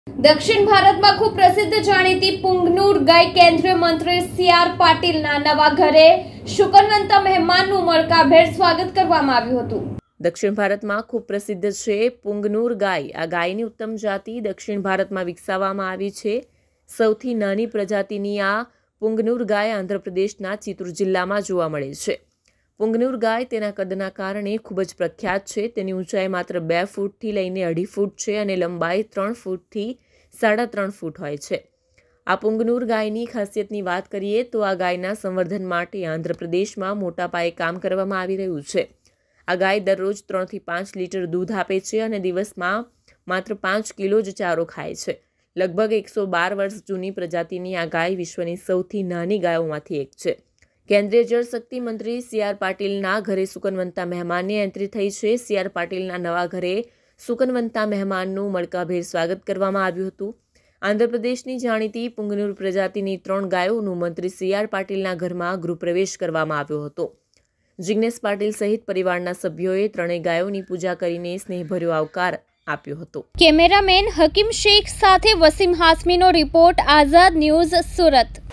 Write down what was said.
દક્ષિણ ભારતમાં ખૂબ પ્રસિદ્ધ જાણીતી પુંગનુર ગાય કેન્દ્રીય મંત્રી સી.આર. પાટીલના નવા ઘરે શુકનવંતા મહેમાનનું મળકાભેર સ્વાગત કરવામાં આવ્યું હતું। દક્ષિણ ભારતમાં ખૂબ પ્રસિદ્ધ છે પુંગનુર ગાય। આ ગાયની ઉત્તમ જાતિ દક્ષિણ ભારતમાં વિકસાવવામાં આવી છે। સૌથી નાની પ્રજાતિની આ પુંગનુર ગાય આંધ્રપ્રદેશના ચિત્તૂર જિલ્લામાં જોવા મળે છે। પુંગનુર ગાય તેના કદના કારણે ખૂબ જ પ્રખ્યાત છે। તેની ઊંચાઈ માત્ર 2 ફૂટથી લઈને 2.5 ફૂટ છે અને લંબાઈ 3 ફૂટથી 3.5 ફૂટ હોય છે। આ પુંગનુર ગાયની ખાસિયતની વાત કરીએ તો આ ગાયના સંવર્ધન માટે આંધ્રપ્રદેશમાં મોટા પાયે કામ કરવામાં આવી રહ્યું છે। આ ગાય દરરોજ 3 થી 5 લીટર દૂધ આપે છે અને દિવસમાં માત્ર 5 કિલો જ ચારો ખાય છે। લગભગ 112 વર્ષ જૂની પ્રજાતિની આ ગાય વિશ્વની સૌથી નાની ગાયોમાંથી એક છે। કેન્દ્રીય જળશક્તિ મંત્રી સી.આર. પાટીલના ઘરે શુકનવંતા મહેમાનની એન્ટ્રી થઈ છે। સી.આર. પાટીલના નવા ઘરે શુકનવંતા મહેમાનનું મળકાભેર સ્વાગત કરવામાં આવ્યું હતું। આંધ્રપ્રદેશની જાણીતી પુંગનુર પ્રજાતિની 3 ગાયોનું મંત્રી સી.આર. પાટીલના ઘરમાં ગૃહપ્રવેશ કરવામાં આવ્યો હતો। જિગ્નેશ પાટીલ સહિત પરિવારના સભ્યોએ 3 ગાયોની પૂજા કરીને સ્નેહભર્યો આવકાર આપ્યો હતો। કેમેરામેન હકીમ શેખ સાથે વસીમ હાસમીનો રિપોર્ટ, આઝાદ ન્યૂઝ, સુરત।